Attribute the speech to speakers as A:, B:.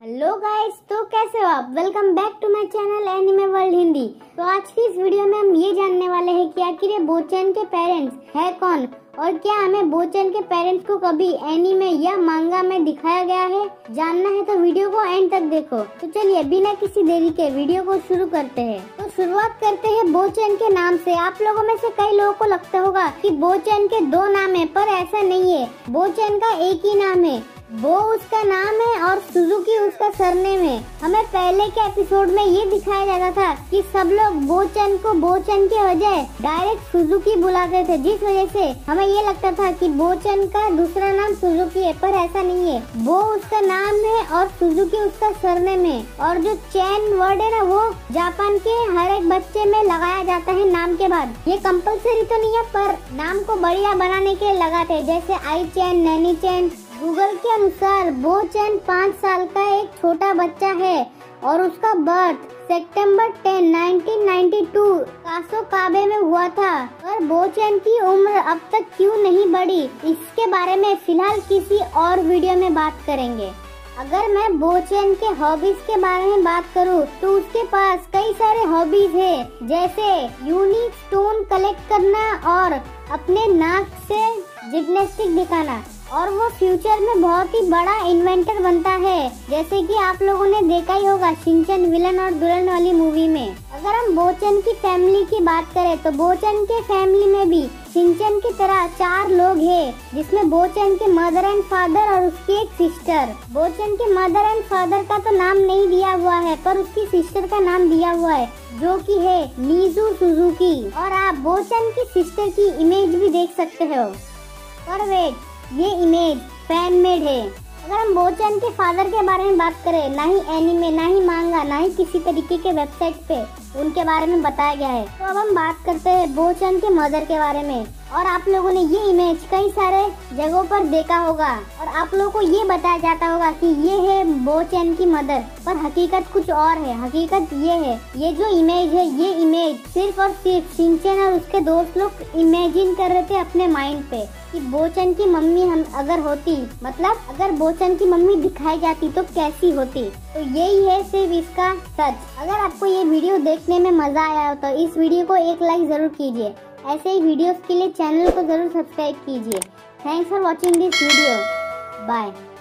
A: Hello guys, तो कैसे हो आप। Welcome back to my channel anime world Hindi. तो आज की इस वीडियो में हम ये जानने वाले हैं कि आखिर ये बोचैन के पेरेंट्स है कौन और क्या हमें बोचैन के पेरेंट्स को कभी एनीमे या मांगा में दिखाया गया है। जानना है तो वीडियो को एंड तक देखो। तो चलिए बिना किसी देरी के वीडियो को शुरू करते हैं। तो शुरुआत करते हैं बोचैन के नाम से। आप लोगों में से कई लोगों को लगता होगा कि बोचैन के दो नाम है, पर ऐसा नहीं है। बोचैन का एक ही नाम है, वो उसका नाम है और सुजुकी उसका सरनेम है। हमें पहले के एपिसोड में ये दिखाया जाता था कि सब लोग बोचैन को बोचैन के बजाय डायरेक्ट सुजुकी बुलाते थे, जिस वजह से हमें ये लगता था कि बोचैन का दूसरा नाम सुजुकी है, पर ऐसा नहीं है। वो उसका नाम है और सुजुकी उसका सरनेम है। और जो चैन वर्ड है ना, वो जापान के हर एक बच्चे में लगाया जाता है नाम के बाद। ये कंपलसरी तो नहीं है, पर नाम को बढ़िया बनाने के लिए लगाते हैं, जैसे आई चैन, नैनी चैन। गूगल के अनुसार बोचैन 5 साल का एक छोटा बच्चा है और उसका बर्थ सितंबर 10, 1992 कासो काबे में हुआ था। पर बोचैन की उम्र अब तक क्यों नहीं बढ़ी, इसके बारे में फिलहाल किसी और वीडियो में बात करेंगे। अगर मैं बोचैन के हॉबीज के बारे में बात करूं, तो उसके पास कई सारे हॉबीज है, जैसे यूनिक स्टोन कलेक्ट करना और अपने नाक से जिम्नास्टिक दिखाना। और वो फ्यूचर में बहुत ही बड़ा इन्वेंटर बनता है, जैसे कि आप लोगों ने देखा ही होगा शिनचैन विलन और दुल्हन वाली मूवी में। अगर हम बोचैन की फैमिली की बात करें, तो बोचैन के फैमिली में भी शिनचैन की तरह 4 लोग हैं, जिसमें बोचैन के मदर एंड फादर और उसकी एक सिस्टर। बोचैन के मदर एंड फादर का तो नाम नहीं दिया हुआ है, पर उसकी सिस्टर का नाम दिया हुआ है, जो कि है मिजू सुजुकी। और आप बोचैन की सिस्टर की इमेज भी देख सकते हो। पर वेट, ये इमेज फैन मेड है। अगर हम बोचैन के फादर के बारे में बात करें, ना ही एनिमे, ना ही मांगा, ना ही किसी तरीके के वेबसाइट पे उनके बारे में बताया गया है। तो अब हम बात करते हैं बोचैन के मदर के बारे में। और आप लोगों ने ये इमेज कई सारे जगहों पर देखा होगा और आप लोगों को ये बताया जाता होगा कि ये है बोचैन की मदर, पर हकीकत कुछ और है। हकीकत ये है, ये जो इमेज है, ये इमेज सिर्फ और सिर्फ शिनचैन और उसके दोस्त लोग इमेजिन कर रहे थे अपने माइंड पे कि बोचैन की मम्मी हम अगर होती, मतलब अगर बोचैन की मम्मी दिखाई जाती तो कैसी होती। तो यही है सिर्फ इसका सच। अगर आपको ये वीडियो देखने में मजा आया हो तो इस वीडियो को एक लाइक जरूर कीजिए। ऐसे ही वीडियोस के लिए चैनल को जरूर सब्सक्राइब कीजिए। Thanks for watching this video. Bye.